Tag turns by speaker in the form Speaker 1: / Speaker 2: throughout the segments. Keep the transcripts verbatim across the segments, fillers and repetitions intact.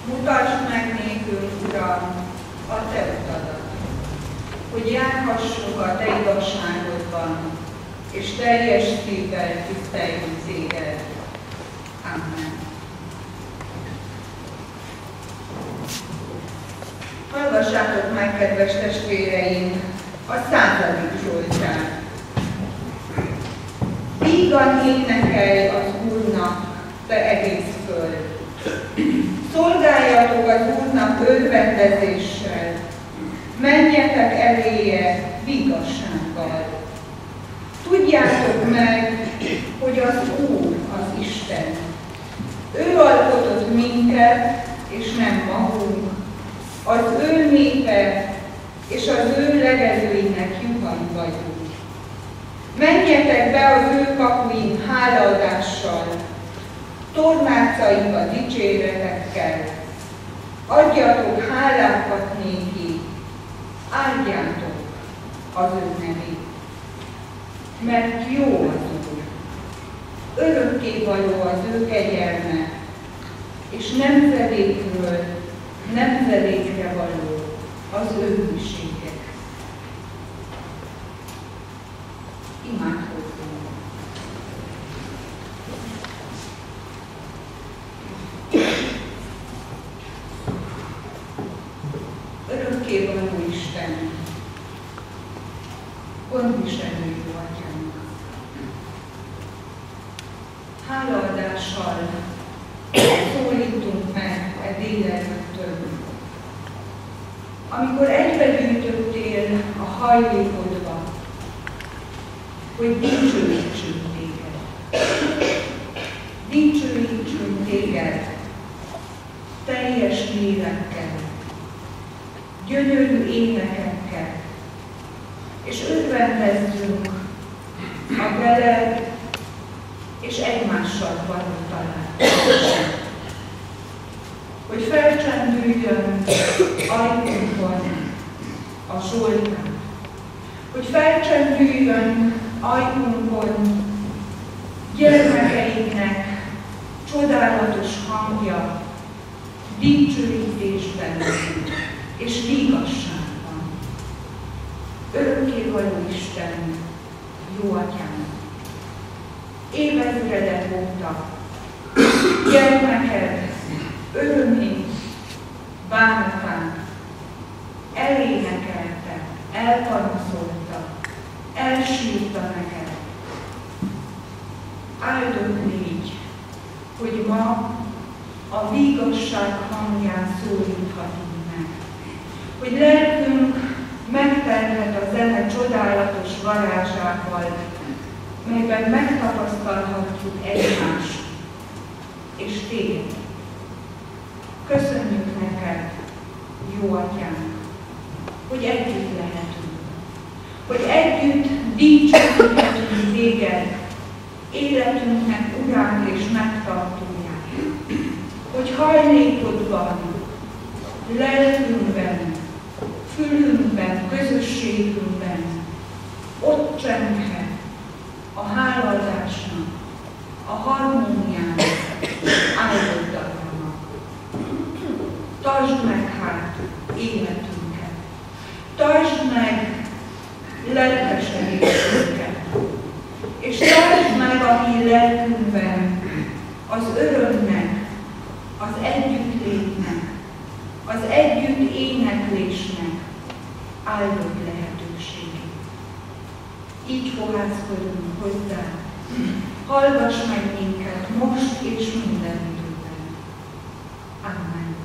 Speaker 1: Mutasd meg nékünk, Uram, a Te utadat, hogy járhassunk a Te igazságodban, és teljes szívvel tiszteljünk Téged. Amen. Hallgassátok meg, kedves testvéreim, a századik Zsoltárt. Vígan énekelj az Úrnak, te egész föld! Szolgáljatok az Úrnak örvendezéssel, menjetek eléje vigassággal. Tudjátok meg, hogy az Úr az Isten. Ő alkotott minket, és nem magunk, az ő népe, és az ő legelőinek juhai vagyunk. Menjetek be az ő kapuin hálaadással, tornácaikba dicséretekkel, adjatok hálákat néki, áldjátok az ő nevét. Mert jó az Úr, örökkévaló az ő kegyelme, és nemzedékről nemzedékre való az ő hűsége. Imádkozzunk. Örökkévaló Isten, gondviselő jó Atyánk, hálaadással szólítunk meg e délelőttől, amikor egybegyűjtöttél a hajlékodba, hogy dicsőítsünk Téged. Dicsőítsünk Téged teljes lélekkel, gyönyörű énekekkel, és örvendezzünk a veled és egymással való találkozásra. Hogy felcsendüljön ajkunkon a Zsoltár, hogy felcsendüljön ajkunkon gyermekeinknek csodálatos hangja, dicsőítésben és igazságban. Örökkévaló Isten, jó Atyám, évezredek óta gyermeked örömét, bánatán elénekelte, elpanaszolta, elsírta neked. Áldott légy, hogy ma a vígasság hangján szólíthatunk meg, hogy lelkünk megterhet a zene csodálatos varázsával, melyben megtapasztalhatjuk egymást és Téged. Köszönjük neked, jó Atyánk, hogy együtt lehetünk, hogy együtt dicsőíthetünk Téged, életünknek uránk és megtartóját, hogy hajlékodban, lelkünkben, fülünkben, közösségünkben ott csenghet a hálaadásnak, a harmóniának, áldott dallamnak. Tartsd meg hát életünket, tartsd meg lelkesedésünket, és tartsd meg a mi lelkünkben az örömnek, az együttlétnek, az együtt éneklésnek áldott lehetőségét. Így fohászkodunk hozzá. Hallgass meg minket most és minden időben. Amen.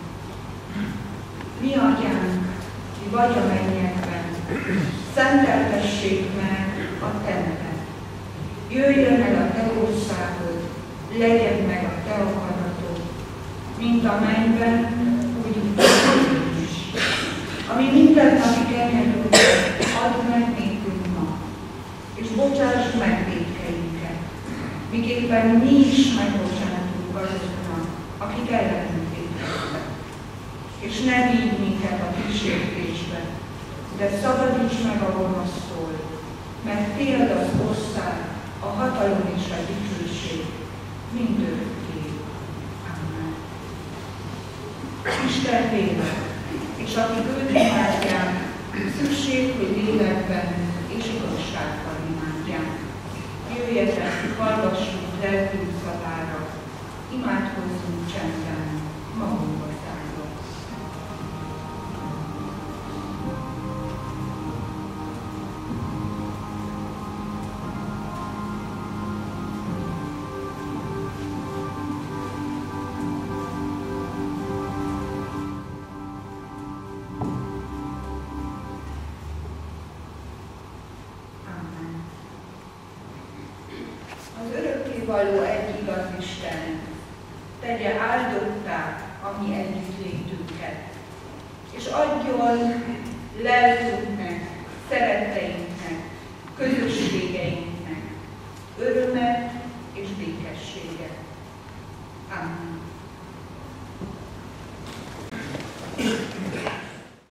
Speaker 1: Mi Atyánk, ki vagy a mennyekben, szenteltessék meg a Te neved. Jöjjön el a Te országod, legyen meg a Te akaratod, mint a mennyben, úgy itt a földön is. Ami mindennapi kenyerünket add meg nékünk ma, és bocsáss meg vétkeinket, miképpen mi is megbocsátunk azoknak, akik ellenünk vétkeztek. És ne vigy minket a kísértésbe, de szabadíts meg a gonosztól, mert Tiéd az ország, a hatalom és a dicsőség mindörökké. Amen. Isten lélek, és akik őt imádják, szükség, hogy lélekben és igazságban imádják. Jöjjetek, hallgassunk lelkünk szavára, imádkozzunk csendben, magunkba szállva. Való egy igaz Isten, tegye áldottá a mi együttlétünket, és adjon lelkünknek, szeretteinknek, közösségeinknek örömet és békességet. Amen.